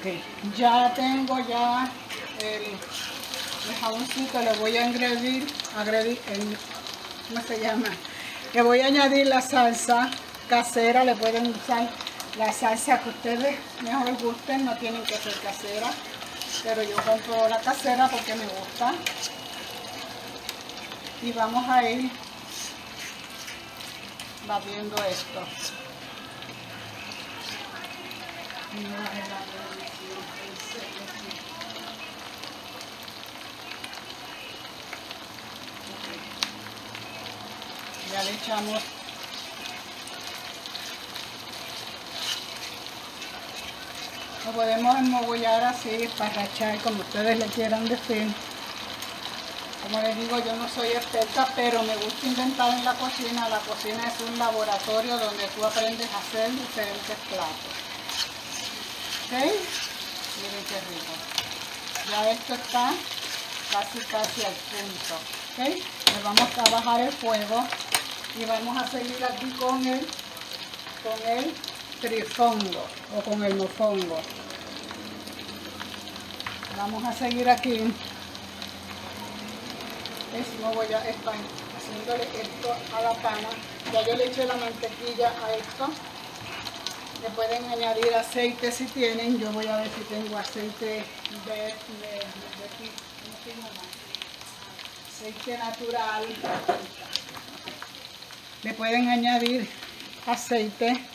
Ok, ya tengo ya el jaboncito, le voy a agredir ¿cómo se llama? Le voy a añadir la salsa casera, le pueden usar la salsa que ustedes mejor gusten, no tienen que ser casera, pero yo compro la casera porque me gusta. Y vamos a ir batiendo esto. Ya le echamos lo podemos enmogollar así, esparrachar, como ustedes le quieran decir. Como les digo, yo no soy experta, pero me gusta inventar en la cocina. La cocina es un laboratorio donde tú aprendes a hacer diferentes platos. ¿Ok? Miren qué rico. Ya esto está casi al punto. ¿Ok? Le vamos a bajar el fuego y vamos a seguir aquí con el trifongo o con el mofongo. Vamos a seguir aquí. Haciéndole esto a la pana. Ya yo le eché la mantequilla a esto. Le pueden añadir aceite si tienen. Yo voy a ver si tengo aceite aceite natural. Le pueden añadir aceite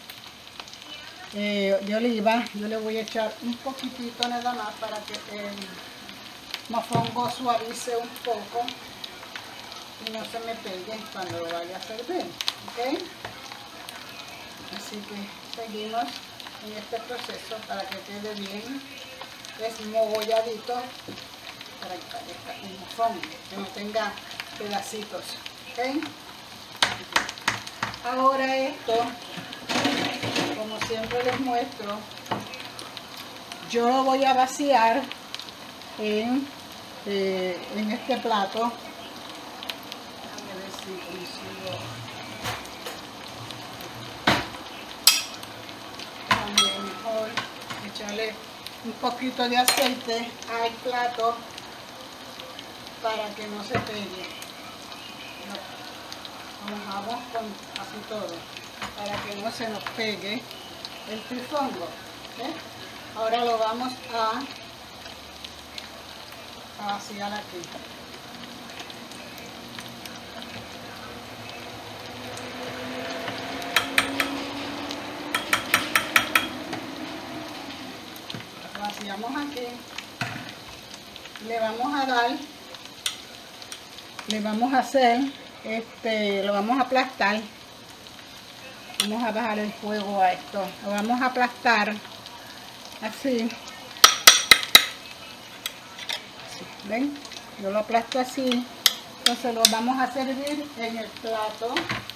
de oliva. Yo le voy a echar un poquitito nada más para que el mofongo suavice un poco y no se me pegue cuando lo vaya a servir. ¿Ok? Así que seguimos en este proceso para que quede bien esmogolladito, para que parezca un mofongo, que no tenga pedacitos. ¿Ok? Ahora esto, como siempre les muestro, yo lo voy a vaciar en este plato. Déjame ver si consigo también mejor echarle un poquito de aceite al plato para que no se pegue. Lo mojamos con así todo para que no se nos pegue el trifongo. ¿Okay? Ahora lo vamos a vaciar aquí. Lo vaciamos aquí. Le vamos a hacer, lo vamos a aplastar. Vamos a bajar el fuego a esto. Lo vamos a aplastar así. ¿Ven? Yo lo aplasto así. Entonces lo vamos a servir en el plato.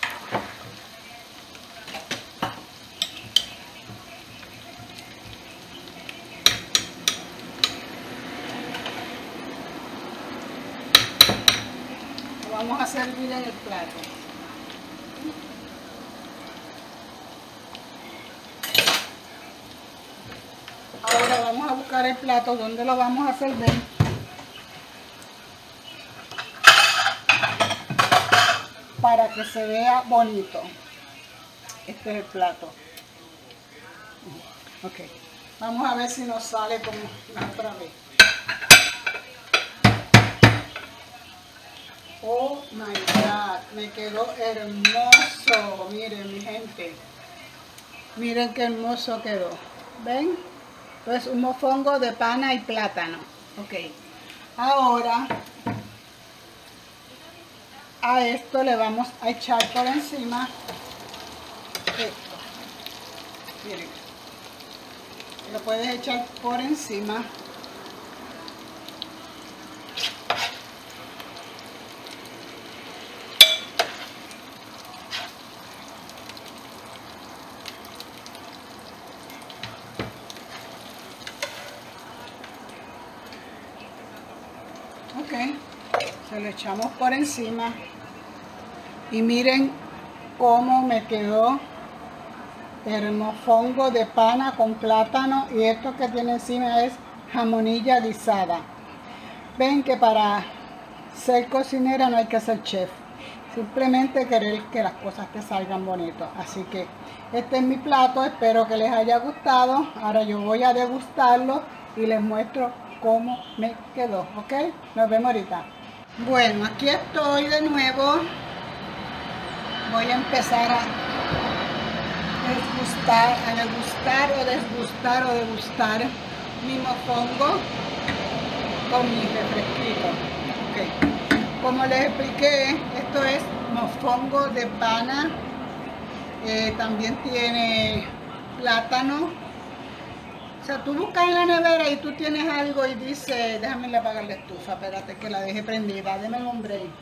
Lo vamos a servir en el plato. Ahora vamos a buscar el plato donde lo vamos a servir. Para que se vea bonito. Este es el plato. Ok. Vamos a ver si nos sale como la otra vez. Oh my God. Me quedó hermoso. Miren, mi gente. Miren qué hermoso quedó. ¿Ven? Entonces un mofongo de pana y plátano. Ok. Ahora a esto le vamos a echar por encima esto. Miren, lo puedes echar por encima. Ok, se lo echamos por encima. Y miren cómo me quedó el mofongo de pana con plátano, y esto que tiene encima es jamonilla guisada. Ven que para ser cocinera no hay que ser chef, simplemente querer que las cosas te salgan bonitas. Así que este es mi plato, espero que les haya gustado. Ahora yo voy a degustarlo y les muestro cómo me quedó, ¿ok? Nos vemos ahorita. Bueno, aquí estoy de nuevo. Voy a empezar a degustar mi mofongo con mi refresquito. Okay. Como les expliqué, esto es mofongo de pana. También tiene plátano. O sea, tú buscas en la nevera y tú tienes algo y dice, déjame apagar la estufa, espérate que la deje prendida, déme el hombre ahí.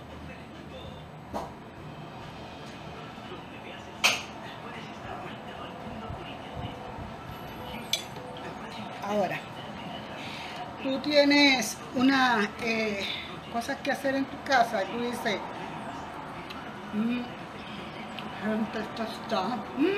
Ahora, tú tienes unas cosas que hacer en tu casa y tú dices, esto está,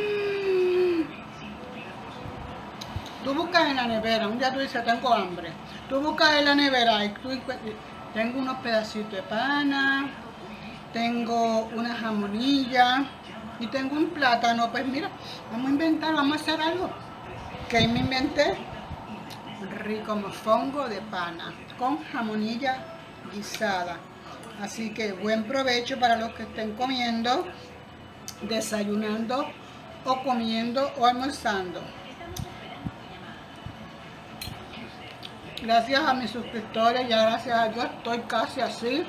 Tú buscas en la nevera, un día tú dices, tengo hambre. Tú buscas en la nevera y tú tengo unos pedacitos de pana, tengo una jamonilla y tengo un plátano. Pues mira, vamos a inventar, vamos a hacer algo. ¿Qué me inventé? Rico mofongo de pana con jamonilla guisada. Así que buen provecho para los que estén comiendo, desayunando o comiendo o almorzando. Gracias a mis suscriptores, ya gracias a Dios estoy casi así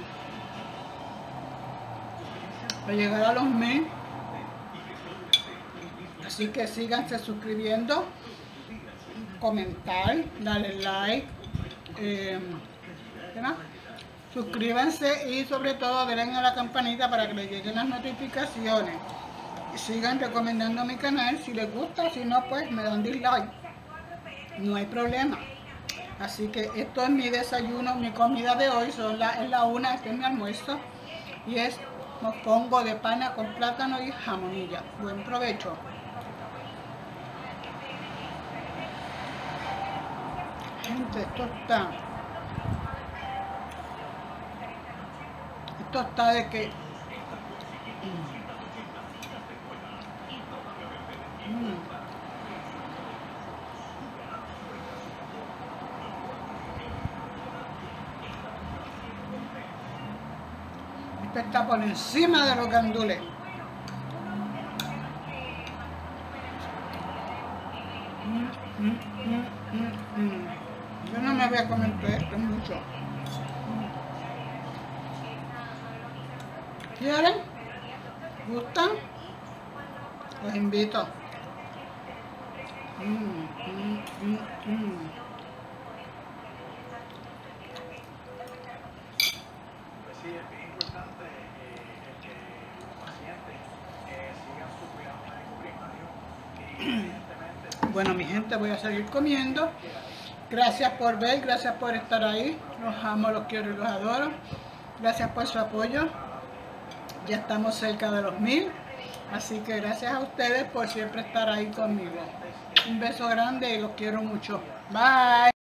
a llegar a los 1000. Así que síganse suscribiendo, comentar, darle like, suscríbanse y sobre todo denle a la campanita para que les lleguen las notificaciones. Y sigan recomendando mi canal si les gusta, si no pues me dan dislike, no hay problema. Así que esto es mi desayuno, mi comida de hoy, es la 1, este es mi almuerzo y es mofongo de pana con plátano y jamonilla. Buen provecho. Gente, esto está de que esto está por encima de los gandules. Yo no me voy a comer todo esto, es mucho. ¿Quieren? ¿Gustan? Los invito. Bueno, mi gente, voy a seguir comiendo. Gracias por ver, gracias por estar ahí. Los amo, los quiero y los adoro. Gracias por su apoyo. Ya estamos cerca de los 1000. Así que gracias a ustedes por siempre estar ahí conmigo. Un beso grande y los quiero mucho. Bye.